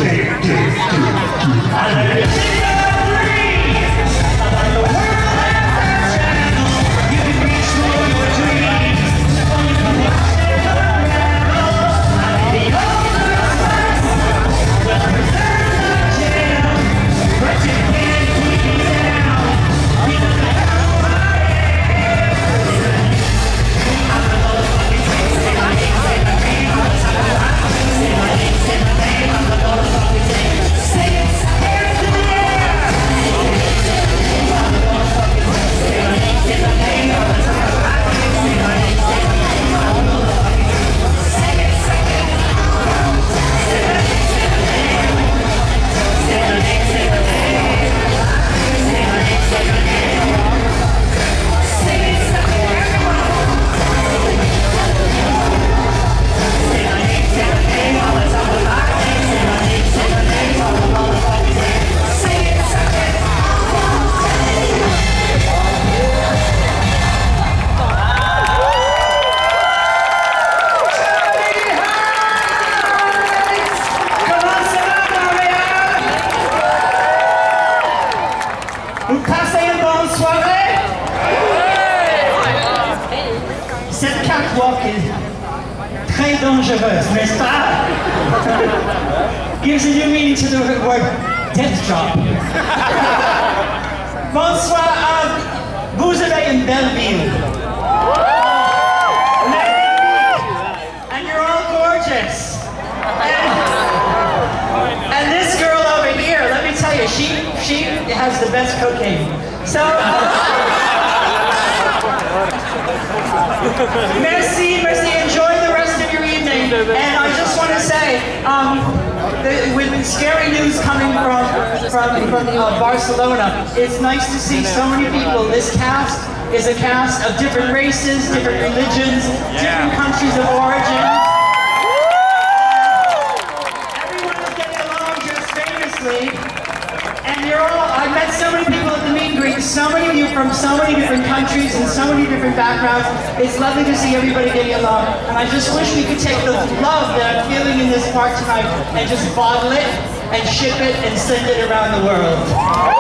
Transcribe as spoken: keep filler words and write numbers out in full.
Vous passez une bonne soirée? Cette catwalk est très dangereuse, n'est-ce pas? Gives a new meaning to the word death drop. Bonsoir à vous avez une belle ville. And you're all gorgeous. And, and this girl over here, let me tell you, she she has the best cocaine. So merci, merci. Enjoy the rest of your evening. And I just want to say, um, the, with scary news coming from from from uh, Barcelona, it's nice to see so many people. This cast is a cast of different races, different religions, yeah. different countries of origin. Everyone is getting along just famously, and you're all. I met so many people at the meet and greet. So many of you from so many different countries and so many different backgrounds. It's lovely to see everybody getting along, and I just wish we could take the love that I'm feeling in this part tonight and just bottle it and ship it and send it around the world.